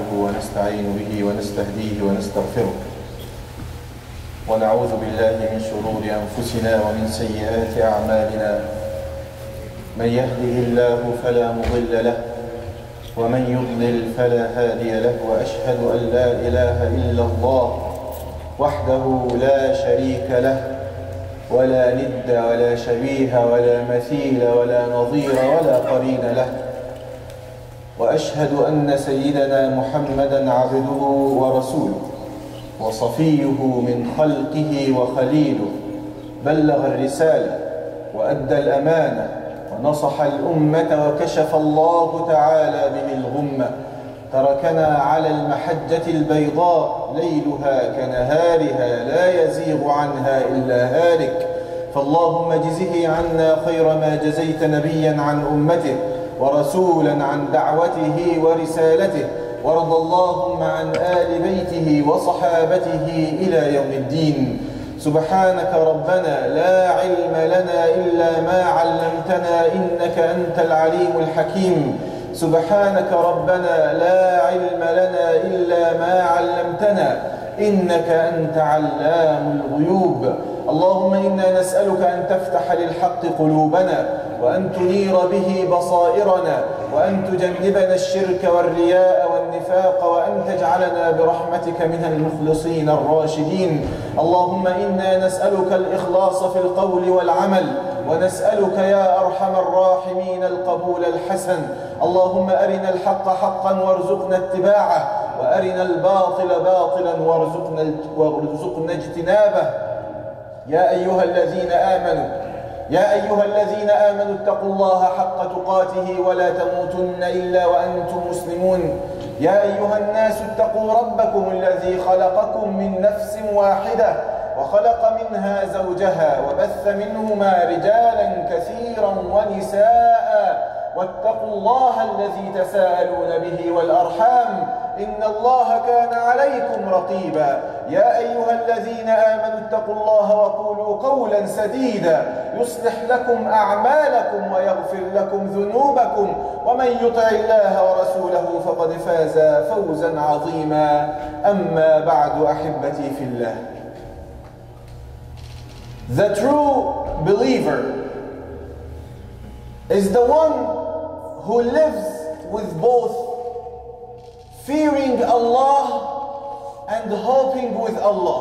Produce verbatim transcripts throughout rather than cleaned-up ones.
نحمده ونستعين به ونستهديه ونستغفره ونعوذ بالله من شرور أنفسنا ومن سيئات أعمالنا. من يهده الله فلا مضل له ومن يضلل فلا هادي له، وأشهد أن لا إله إلا الله وحده لا شريك له، ولا ند ولا شبيه ولا مثيل ولا نظير ولا قرين له. وأشهد أن سيدنا محمدًا عبده ورسوله وصفيه من خلقه وخليله، بلغ الرسالة وأدى الأمانة ونصح الأمة وكشف الله تعالى به الغمة. تركنا على المحجة البيضاء ليلها كنهارها لا يزيغ عنها إلا هالك، فاللهم اجزه عنا خير ما جزيت نبيا عن أمته ورسولا عن دعوته ورسالته، وارض اللهم عن آل بيته وصحابته إلى يوم الدين. سبحانك ربنا لا علم لنا إلا ما علمتنا إنك أنت العليم الحكيم. سبحانك ربنا لا علم لنا إلا ما علمتنا إنك أنت علام الغيوب. اللهم إنا نسألك أن تفتح للحق قلوبنا، وأن تنير به بصائرنا، وأن تجنبنا الشرك والرياء والنفاق، وأن تجعلنا برحمتك من المخلصين الراشدين. اللهم إنا نسألك الإخلاص في القول والعمل، ونسألك يا أرحم الراحمين القبول الحسن. اللهم أرنا الحق حقا وارزقنا اتباعه، وأرنا الباطل باطلا وارزقنا وارزقنا اجتنابه. يا أيها الذين آمنوا يا أيها الذين آمنوا اتقوا الله حق تقاته ولا تموتن إلا وأنتم مسلمون. يا أيها الناس اتقوا ربكم الذي خلقكم من نفس واحدة وخلق منها زوجها وبث منهما رجالا كثيرا ونساء، واتقوا الله الذي تساءلون به والأرحام إن الله كان عليكم رقيبا. يا أيها الذين آمنوا اتقوا الله وقولوا قولا سديدا يصلح لكم أعمالكم ويغفر لكم ذنوبكم، ومن يطع الله ورسوله فقد فاز فوزا عظيما. أما بعد أحبتي في الله. The true believer is the one who lives with both fearing Allah and hoping with Allah.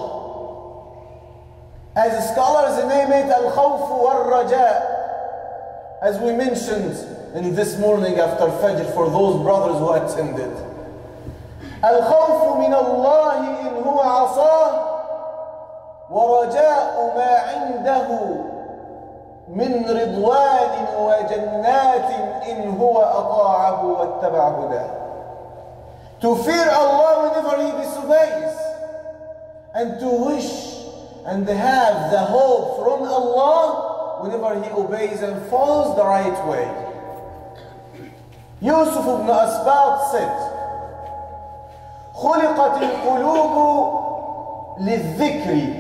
As scholars name it al-khawf wal-raja, as we mentioned in this morning after Fajr for those brothers who attended. Al-khawf min Allah in huwa asah, ورجاء ما عنده من رضوان وجنات إن هو أطاعه واتبع هداه. To fear Allah whenever He disobeys, and to wish and have the hope from Allah whenever He obeys and follows the right way. Yusuf ibn Asbat said, خلقت القلوب للذكر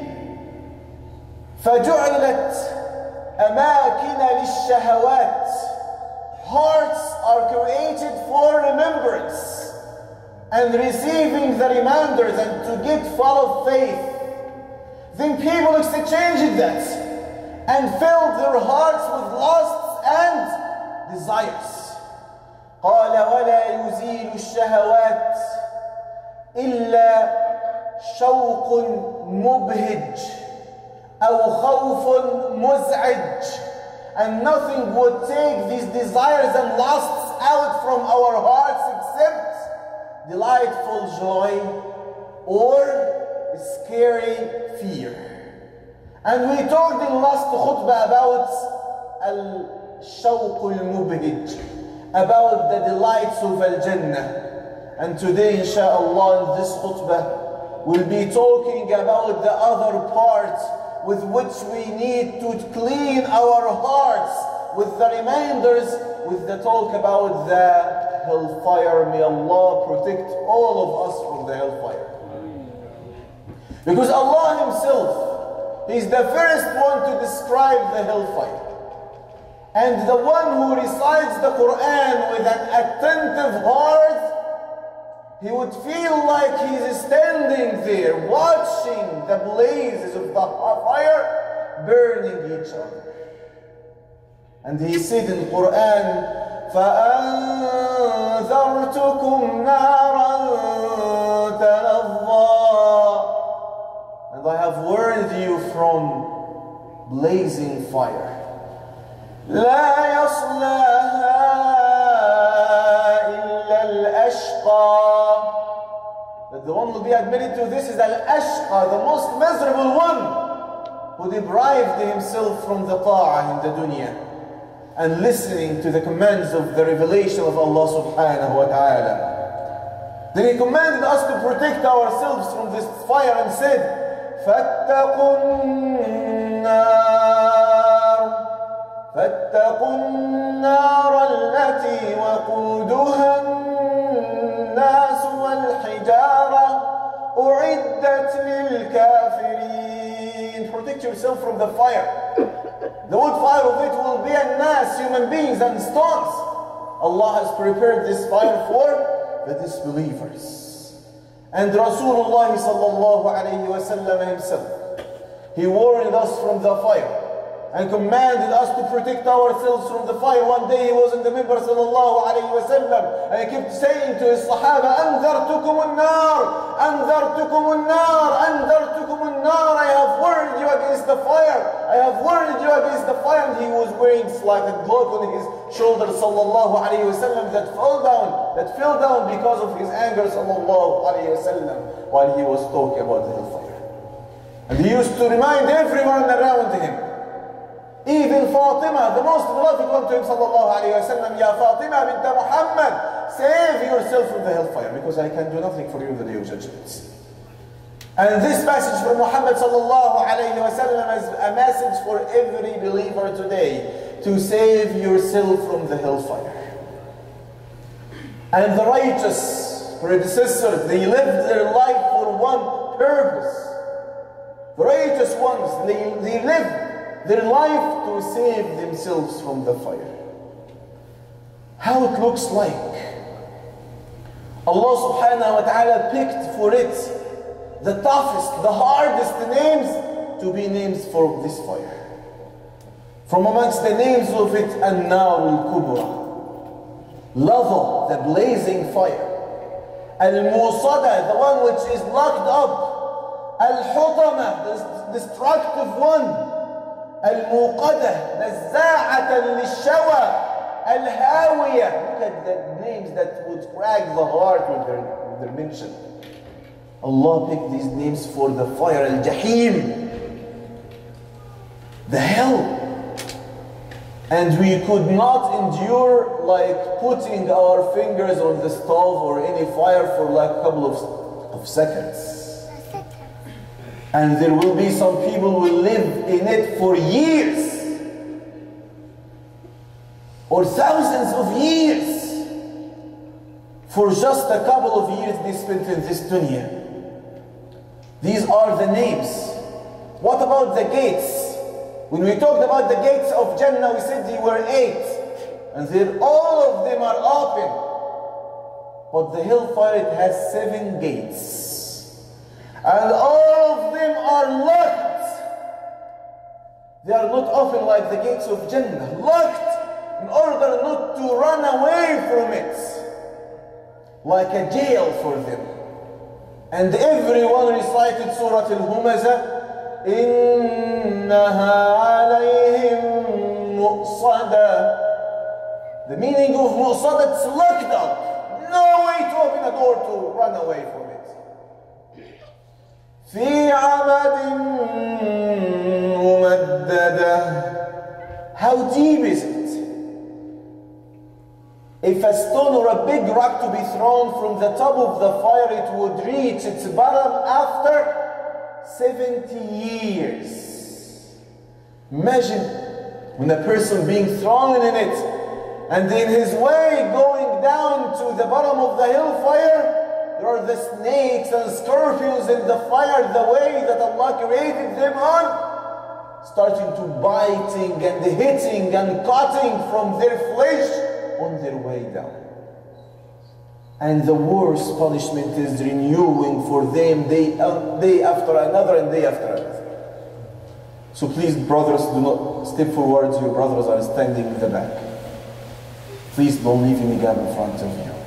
فجعلت أماكن للشهوات. Hearts are created for remembrance and receiving the reminders and to get full of faith. Then people exchanged that and filled their hearts with lusts and desires. قال ولا يزيل الشهوات إلا شوق مبهج أو خوف مزعج. And nothing would take these desires and lusts out from our hearts except delightful joy or scary fear. And we talked in last khutbah about al-shawq al-mubhij, about the delights of al-Jannah. And today, inshallah, in this khutbah, we'll be talking about the other part with which we need to clean our hearts, with the reminders, with the talk about the hellfire. May Allah protect all of us from the hellfire. Because Allah Himself, He's the first one to describe the hellfire. And the one who recites the Quran with an attentive heart he would feel like he's standing there watching the blazes of the fire burning each other. And he said in the Quran, فَأَنذَرْتُكُمْ نَارًا تَلَظَّى, and I have warned you from blazing fire. لَا يَصْلَاهَا إِلَّا الْأَشْقَى, that the one who will be admitted to this is al-ashqa, the most miserable one, who deprived himself from the ta'ah in the dunya and listening to the commands of the revelation of Allah subhanahu wa ta'ala. Then he commanded us to protect ourselves from this fire and said, فَاتَّقُوا النَّارَ فَاتَّقُوا النَّارَ الَّتِي وَقُودُهَا النَّاسُ وَالْحِجَارَةُ أُعِدَّتْ لِلْكَافِرِينَ. Protect yourself from the fire. The wood fire of it will be an-nas, human beings and stones. Allah has prepared this fire for the disbelievers. And Rasulullah sallallahu alayhi wa sallam himself, he warned us from the fire and commanded us to protect ourselves from the fire. One day he was in the minbar sallallahu alayhi wa sallam, and he kept saying to his sahaba, أَنذَرْتُكُمُ النَّارِ أَنذَرْتُكُمُ النَّارِ أَنذَرْتُكُمُ النَّارِ, I have warned you against the fire, I have warned you against the fire. And he was wearing like a cloak on his shoulder sallallahu alayhi wa sallam that fell down, that fell down because of his anger sallallahu alayhi wa sallam while he was talking about the hellfire. And he used to remind everyone around him, even Fatima, the most beloved one to him sallallahu alayhi wa sallam, Ya Fatima bint Muhammad, save yourself from the hellfire, because I can do nothing for you in the day of judgment. And this message from Muhammad sallallahu alayhi wa sallam is a message for every believer today, to save yourself from the hellfire. And the righteous predecessors, they lived their life for one purpose. The righteous ones, they, they lived their life to save themselves from the fire. How it looks like. Allah subhanahu wa ta'ala picked for it the toughest, the hardest names to be names for this fire. From amongst the names of it, An-Nar al-Kubra, lava, the blazing fire. Al-Musada, the one which is locked up. Al-Hutama, the destructive one. Al-Muqadah, Nazza'atan Lishawa, Al-Hawiyah. Look at the names that would crack the heart with their, with their mention. Allah picked these names for the fire, Al-Jahim, the hell. And we could not endure like putting our fingers on the stove or any fire for like a couple of, of seconds. And there will be some people who will live in it for years or thousands of years for just a couple of years they spent in this dunya. These are the names. What about the gates? When we talked about the gates of Jannah, we said they were eight. And then all of them are open. But the hellfire, it has seven gates. And all of them are locked. They are not open like the gates of Jannah. Locked in order not to run away from it. Like a jail for them. And everyone recited Surah Al-Humazah. إِنَّهَا عَلَيْهِمْ مُؤْصَدًا. The meaning of mu'sada, it's locked up. No way to open a door to run away from it. فِي عَمَدٍ مُمَدَّدَةٍ. How deep is it? If a stone or a big rock to be thrown from the top of the fire, it would reach its bottom after seventy years. Imagine when a person being thrown in it, and in his way going down to the bottom of the hellfire, there are the snakes and scorpions in the fire, the way that Allah created them on, starting to biting and hitting and cutting from their flesh on their way down. And the worst punishment is renewing for them day, uh, day after another and day after another. So please, brothers, do not step forward. Your brothers are standing in the back. Please don't leave any gap in front of you.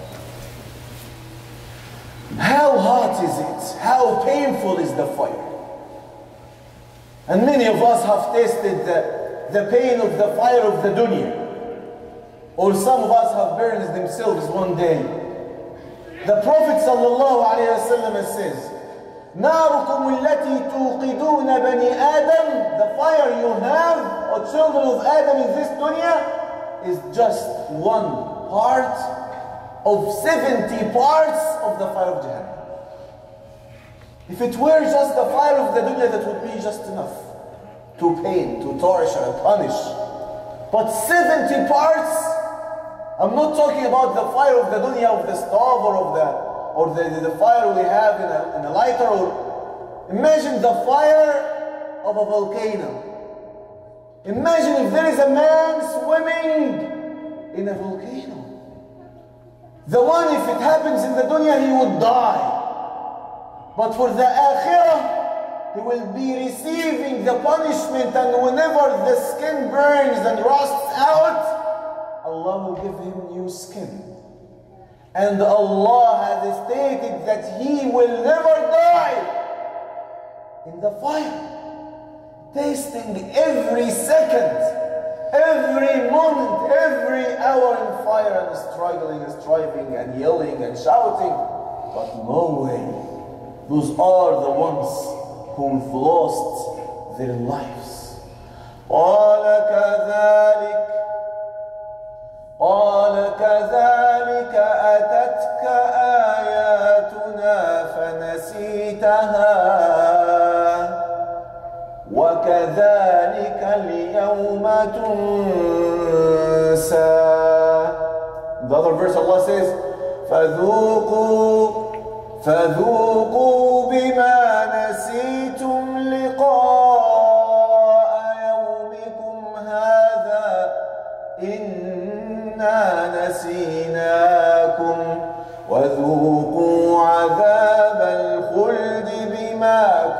How hot is it? How painful is the fire? And many of us have tasted the, the pain of the fire of the dunya. Or some of us have burned themselves one day. The Prophet sallallahu alayhi wa sallam says, ناركم التي توقدون بني آدم, the fire you have, or children of Adam in this dunya, is just one part of seventy parts of the fire of Jahannam. If it were just the fire of the dunya, that would be just enough to pain, to torture and punish. But seventy parts, I'm not talking about the fire of the dunya, of the stove or of the or the, the, the fire we have in a, in a lighter. Or imagine the fire of a volcano. Imagine if there is a man swimming in a volcano. The one, if it happens in the dunya, he would die. But for the akhirah, he will be receiving the punishment, and whenever the skin burns and rusts out, Allah will give him new skin. And Allah has stated that he will never die in the fire, tasting every second, every moment, every hour in fire, and struggling and striving and yelling and shouting. But no way. Those are the ones who've lost their lives. قَالَ كَذَلِكَ قَالَ كَذَلِكَ أَتَتْكَ آيَاتُنَا فَنَسِيتَهَا وَكَذَلِكَ الْيَوْمَ تُنْسَى. The other verse Allah says, فَذُوقُوا فذوقوا بما نسيتم لقاء يومكم هذا إنا نسيناكم وذوقوا عذاب الخلد بما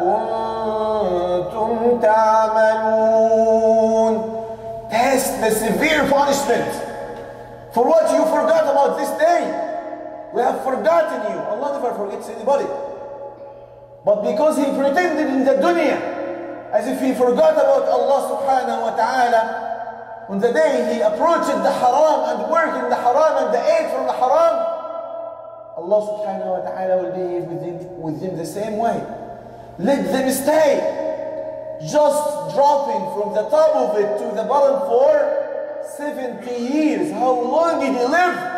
كنتم تعملون. Taste the severe punishment for what you forgot about this day. We have forgotten you. Allah never forgets anybody. But because he pretended in the dunya as if he forgot about Allah subhanahu wa ta'ala, on the day he approached the haram and worked in the haram and ate from the haram, Allah subhanahu wa ta'ala will be with him, with him the same way. Let them stay just dropping from the top of it to the bottom for seventy years. How long did he live?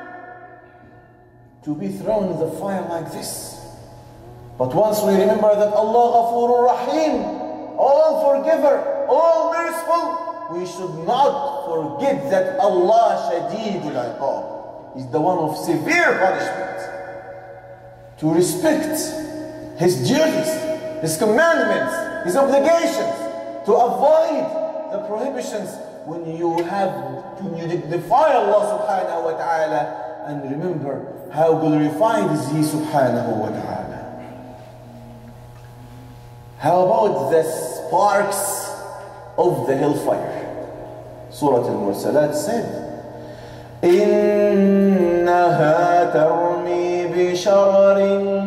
To be thrown in the fire like this. But once we remember that Allah Ghafurur Rahim, all forgiver, all merciful, we should not forget that Allah Shadidul Iqab is the one of severe punishment. To respect His duties, His commandments, His obligations, to avoid the prohibitions when you have, when you defy Allah subhanahu wa ta'ala. And remember how glorified is He subhanahu wa ta'ala. How about the sparks of the hellfire? Surah Al-Mursalat said, إِنَّهَا تَرْمِي بِشَرَرٍ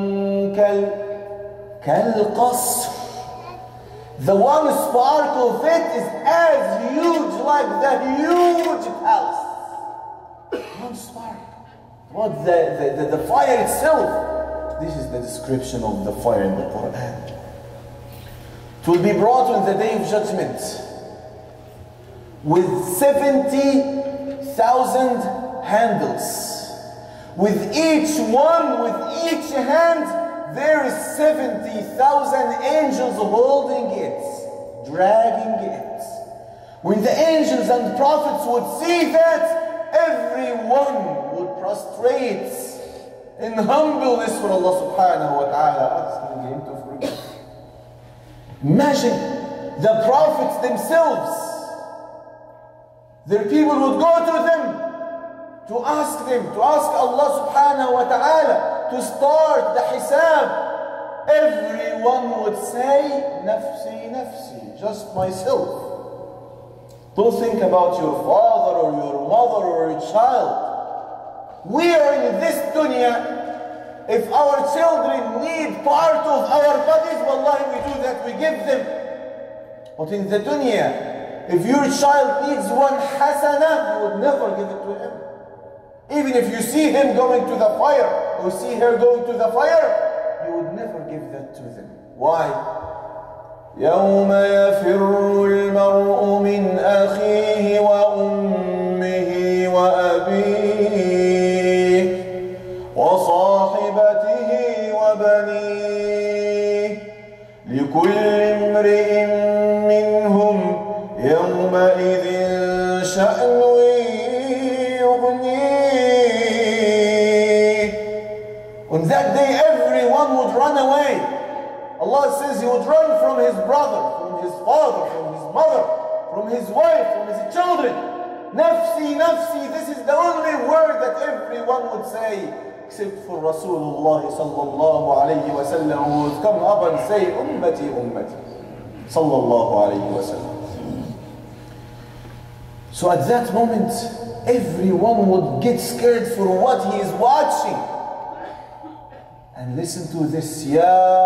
كَالْقَصْرِ. The one spark of it is as huge like the huge palace. One spark. What the, the, the, the fire itself. This is the description of the fire in the Quran. It will be brought on the day of judgment with seventy thousand handles. With each one, with each hand, there is seventy thousand angels holding it, dragging it. When the angels and prophets would see that, everyone would prostrate in humbleness for Allah subhanahu wa ta'ala, asking Him to forgive. Imagine the prophets themselves. Their people would go to them to ask them, to ask Allah subhanahu wa ta'ala to start the hisab, everyone would say, nafsi, nafsi, just myself. Don't think about your father or your mother or your child. We are in this dunya. If our children need part of our bodies, wallahi, we do that, we give them. But in the dunya, if your child needs one hasana, you would never give it to him. Even if you see him going to the fire, or see her going to the fire, you would never give that to them. Why? يوم يفر المرء من أخيه وأمه وأبيه وصاحبته وبنيه لكل امرئ منهم يومئذ شأن يغنيه. On that day everyone would run away. Allah says he would run from his brother, from his father, from his mother, from his wife, from his children. Nafsi, nafsi, this is the only word that everyone would say, except for Rasulullah sallallahu alayhi wa sallam, who would come up and say, ummati, ummati, sallallahu alayhi wa sallam. So at that moment, everyone would get scared for what he is watching. And listen to this, Ya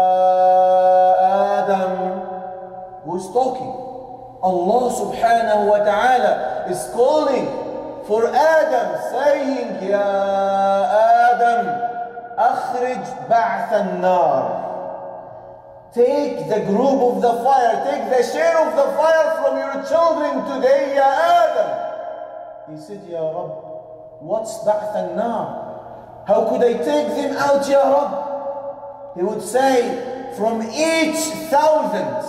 Adam, who is talking. Allah subhanahu wa ta'ala is calling for Adam, saying, Ya Adam, akhrij ba'th an-nar. Take the group of the fire, take the share of the fire from your children today, Ya Adam. He said, Ya Rabb, what's ba'th an-nar? How could I take them out, Ya Rabb? He would say, from each thousand,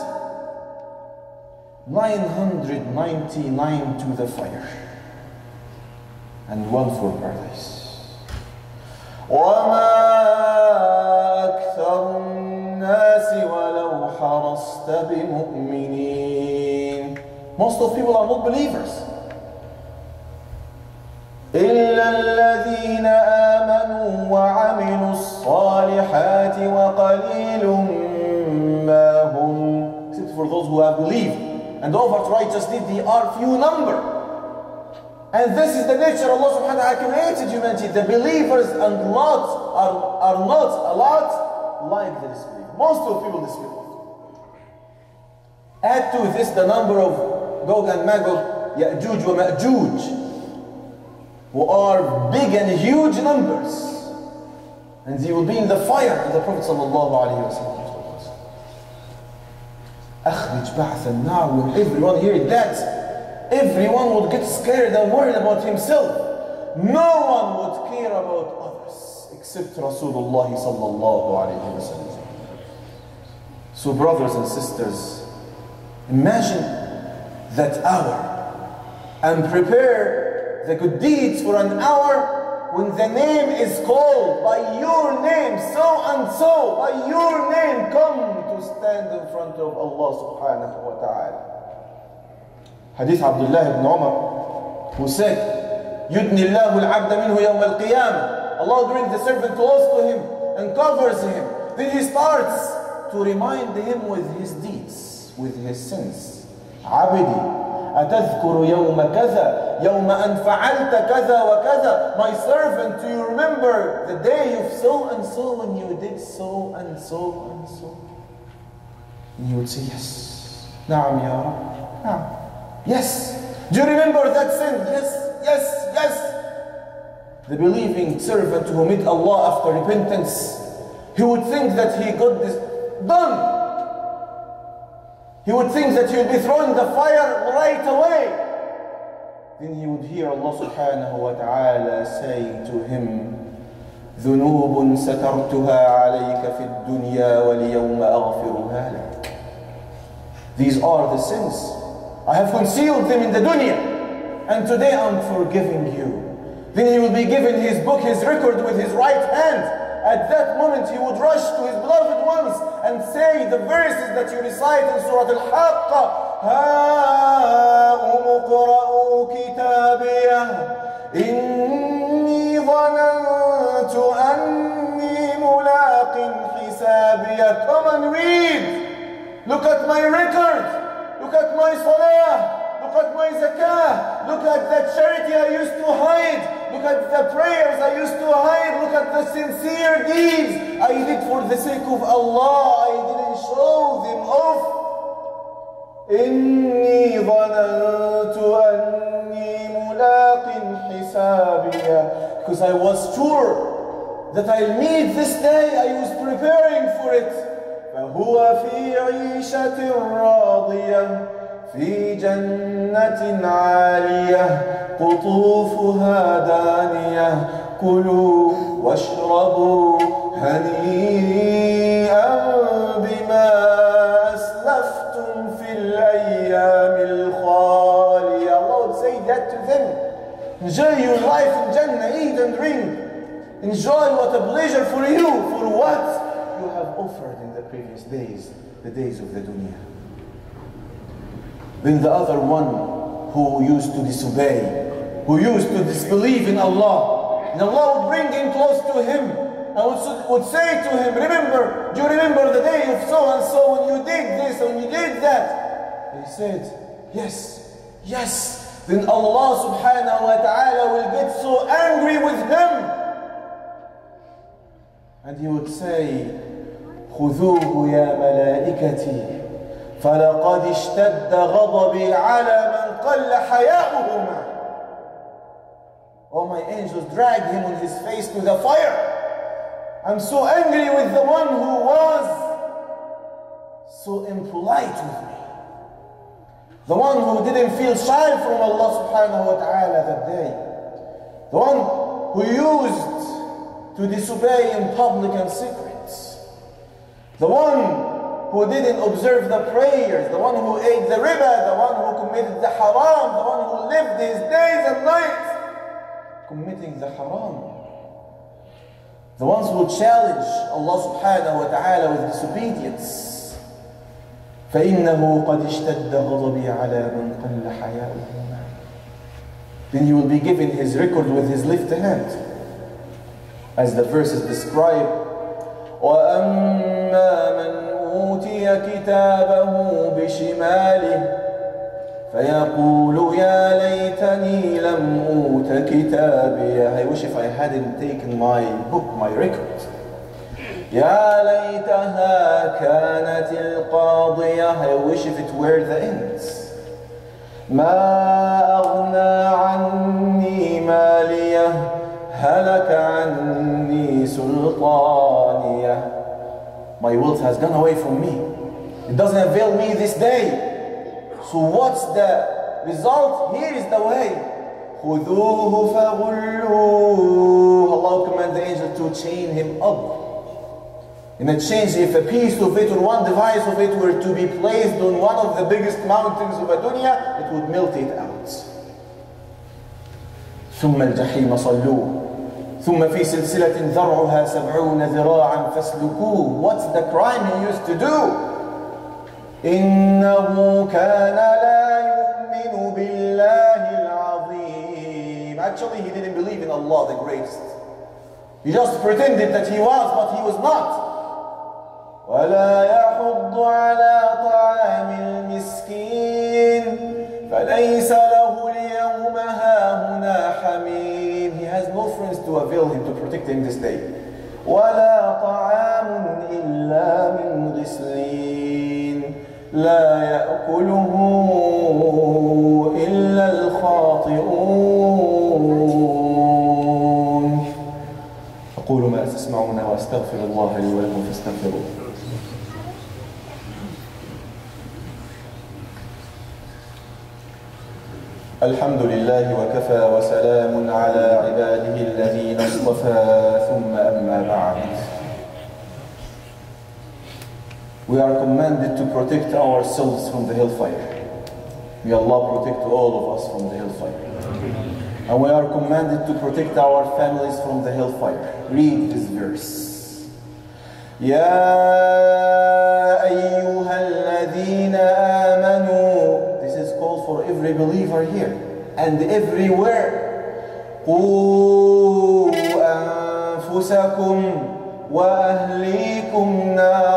nine hundred ninety-nine to the fire, and one for paradise. وَمَا أَكْثَرُ النَّاسِ وَلَوْ حَرَصْتَ بِمُؤْمِنِينَ. Most of people are not believers. إلا الذين آمنوا وعملوا الصالحات وقليل ما هم. Except for those who have believed and offered righteous deeds, they are few number. And this is the nature Allah subhanahu wa ta'ala created humanity. The believers and lots are, are not a lot like the disbelievers. Most of people disbelieve. Add to this the number of Gog and Magog, Ya'juj wa Ma'juj, who are big and huge numbers, and they will be in the fire. And the Prophet sallallahu alaihi wasallam told us, "Akhrij ba'th an-nar." When everyone heard that, everyone would get scared and worried about himself. No one would care about others except Rasulullah sallallahu alaihi wasallam. So, brothers and sisters, imagine that hour and prepare the good deeds for an hour when the name is called by your name, so and so, by your name, come to stand in front of Allah subhanahu wa ta'ala. Hadith Abdullah ibn Umar, who said, يُدْنِي اللَّهُ الْعَبْدَ مِنْهُ يَوْمَ الْقِيَامَةِ. Allah brings the servant close to him and covers him. Then he starts to remind him with his deeds, with his sins. عَبِدِي أتذكر يوم كذا يوم أن فعلت كذا وكذا. My servant, do you remember the day of so and so when you did so and so and so? And he would say, yes. نعم يا رب. نعم. Yes. Do you remember that sin? Yes, yes, yes. The believing servant who met Allah after repentance, he would think that he got this done. He would think that he would be thrown in the fire right away. Then he would hear Allah subhanahu wa ta'ala saying to him, ذُنُوبٌ سَتَرْتُهَا عَلَيْكَ فِي الدُّنْيَا وَلِيَوْمَ أَغْفِرُهَا لَكَ. These are the sins. I have concealed them in the dunya, and today I'm forgiving you. Then he will be given his book, his record with his right hand. At that moment he would rush to his beloved ones and say the verses that you recite in Surah Al-Haqqa. هَاؤُمُ اقْرَءُوا كِتَابِيَهْ حسابيه. Come and read. Look at my record. Look at my salah. Look at my zakah. Look at the charity I used to hide. Look at the prayers I used to hide. Look at the sincere deeds I did for the sake of Allah. I didn't show them off. إني ظننت أني ملاق حسابية. Because I was sure that I'll meet this day. I was preparing for it. فهو في عيشة راضية في جنة عالية قطوفها دانية كلوا واشربوا هنيئا بما أسلفتم في الأيام الخالية. Allah would say that to them. Enjoy your life in Jannah, eat and drink. Enjoy what a pleasure for you, for what you have offered in the previous days, the days of the dunya. Then the other one who used to disobey, who used to disbelieve in Allah, and Allah would bring him close to him and would, would say to him, remember, do you remember the day of so and so when you did this and you did that? He said, yes, yes. Then Allah subhanahu wa ta'ala will get so angry with him. And he would say, خذوه يا ملائكتي فلقد اشتد غضبي على من قل حياؤه معه. Oh, my angels dragged him on his face to the fire. I'm so angry with the one who was so impolite with me. The one who didn't feel shy from Allah subhanahu wa ta'ala that day. The one who used to disobey in public and secrets. The one who didn't observe the prayers, the one who ate the riba, the one who committed the haram, the one who lived his days and nights committing the haram. The ones who challenge Allah subhanahu wa ta'ala with disobedience. فَإِنَّهُ قَدْ اشْتَدَّ غَضَبِي عَلَى مَنْ قَلَّ حَيَاؤُهُ. Then he will be given his record with his left hand. As the verses describe, وَأَمَّا مَنْ أوتي كتابه بشماله فيقول يا ليتني لم أوت كتابيه. I wish if I hadn't taken my book, my record. يا ليتها كانت القاضية. I wish if it were the end. ما أغنى عني ماليه هلك عني سلطانيه. My wealth has gone away from me. It doesn't avail me this day. So what's the result? Here is the way. خُذُوهُ فَغُلُّوهُ. Allah will command the angel to chain him up. In a change, if a piece of it or one device of it were to be placed on one of the biggest mountains of a dunya, it would melt it out. ثُمَّ الْجَحِيمَ صَلُّوهُ ثم في سلسلة ذرعها سبعون ذراعا فاسلكوه. What's the crime he used to do? إنه كان لا يؤمن بالله العظيم. Actually, he didn't believe in Allah the greatest. He just pretended that he was, but he was not. ولا يحض على طعام المسكين فليس له اليوم هاهنا حميم. He has no friends to avail him to protect him this day. ولا طعام إلا من غسلين لا يأكله إلا الخاطئون. أقول ما تسمعون وأستغفر الله لي ولكم فاستغفروه. الحمد لله وكفى وسلام على عباده الذين اصطفى ثم أما بعد. We are commanded to protect ourselves from the hellfire. May Allah protect all of us from the hellfire. And we are commanded to protect our families from the hellfire. Read this verse. يا أيها الذين آمنوا. This is called for every believer here and everywhere. قوا أنفسكم وأهليكم نارا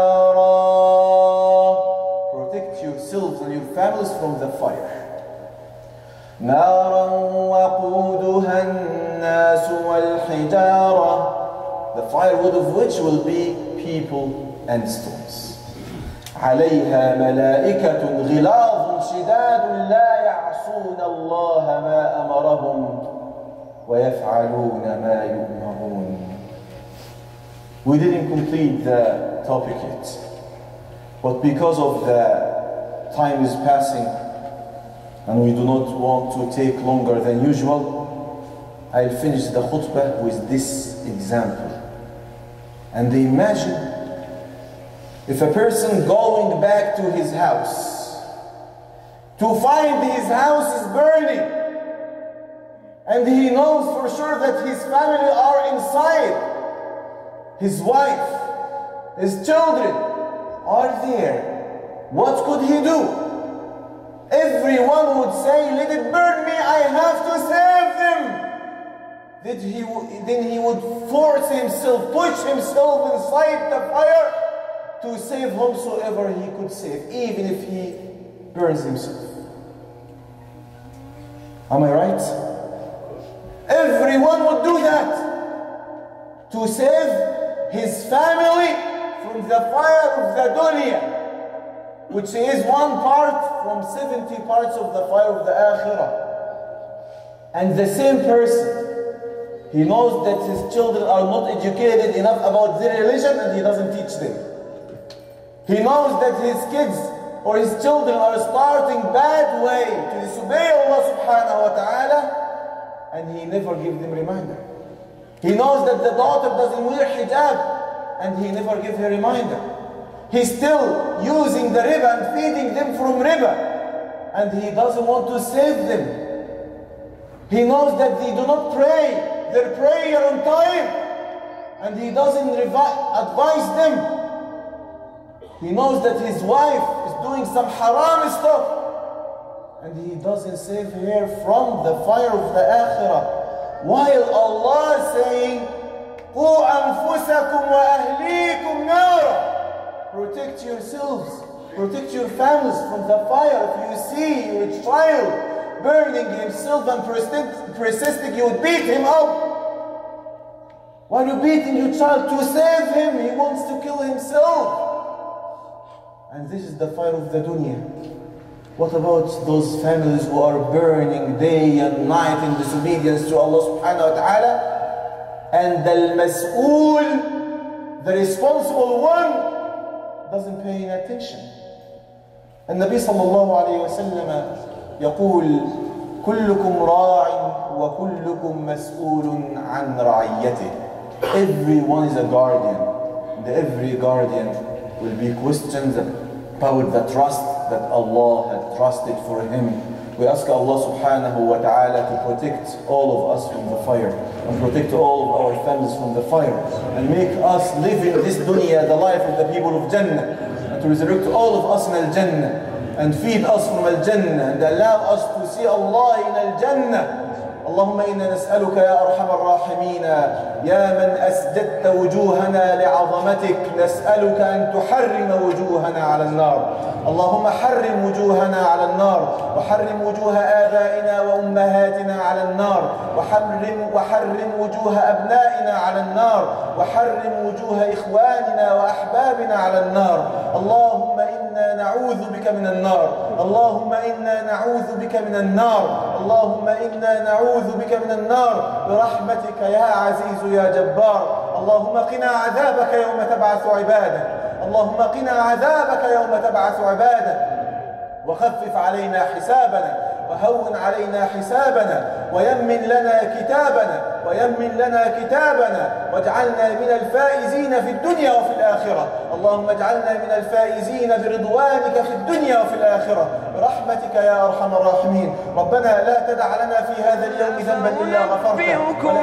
families from the fire. نَارًا وَقُودُهَا النَّاسُ وَالْحِجَارَةِ. The firewood of which will be people and stones. عَلَيْهَا مَلَائِكَةٌ غِلَاظٌ شِدَادٌ لَا يَعْصُونَ اللَّهَ مَا أَمَرَهُمْ وَيَفْعَلُونَ مَا يُؤْمَرُونَ. We didn't complete the topic yet, but because of the time is passing and we do not want to take longer than usual, I'll finish the khutbah with this example. And imagine if a person going back to his house to find his house is burning, and he knows for sure that his family are inside. His wife, his children are there. What could he do? Everyone would say, let it burn me, I have to save them. Then he, then he would force himself, push himself inside the fire to save whomsoever he could save, even if he burns himself. Am I right? Everyone would do that to save his family from the fire of the dunya, which is one part from seventy parts of the fire of the akhirah. And the same person, he knows that his children are not educated enough about their religion and he doesn't teach them. He knows that his kids or his children are starting bad way to disobey Allah subhanahu wa ta'ala, and he never gives them reminder. He knows that the daughter doesn't wear hijab, and he never gives her reminder. He's still using the riba and feeding them from riba, and he doesn't want to save them. He knows that they do not pray their prayer on time, and he doesn't advise them. He knows that his wife is doing some haram stuff, and he doesn't save her from the fire of the akhirah. While Allah is saying, قُوا أَنفُسَكُمْ وَأَهْلِيكُمْ نَارًا. Protect yourselves, protect your families from the fire. If you see your child burning himself and persisting, you would beat him up. While you're beating your child to save him, he wants to kill himself. And this is the fire of the dunya. What about those families who are burning day and night in disobedience to Allah subhanahu wa ta'ala, and the mas'ool, the responsible one, doesn't pay any attention? And Nabi sallallahu alayhi wa sallam يقول كلكم راع وكلكم مسؤول عن رعيته. Everyone is a guardian, and every guardian will be questioned about the trust that Allah had trusted for him. We ask Allah subhanahu wa ta'ala to protect all of us from the fire, and protect all of our families from the fire, and make us live in this dunya the life of the people of Jannah, and to resurrect all of us in Al-Jannah, and feed us from Al-Jannah, and allow us to see Allah in Al-Jannah. اللهم إنا نسألك يا أرحم الراحمين يا من أسجدت وجوهنا لعظمتك، نسألك أن تحرم وجوهنا على النار. اللهم حرم وجوهنا على النار، وحرم وجوه آبائنا وأمهاتنا على النار، وحرم وحرم وجوه أبنائنا على النار، وحرم وجوه إخواننا وأحبابنا على النار. اللهم إنا نعوذ بك من النار، اللهم إنا نعوذ بك من النار، اللهم إنا نعوذ بك من النار برحمتك يا عزيز يا جبار. اللهم قنا عذابك يوم تبعث عبادك، اللهم قنا عذابك يوم تبعث عبادك، وخفف علينا حسابنا، وهون علينا حسابنا، ويمن لنا كتابنا، ويمن لنا كتابنا، واجعلنا من الفائزين في الدنيا وفي الآخرة. اللهم اجعلنا من الفائزين برضوانك في الدنيا وفي الآخرة برحمتك يا أرحم الراحمين. ربنا لا تدع لنا في هذا اليوم ذنبا إلا غفرته.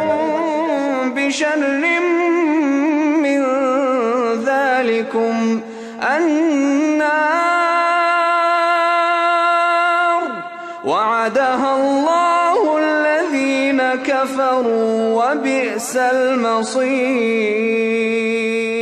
بشر من ذلكم النار وعدها الله الذين كفروا وبئس المصير.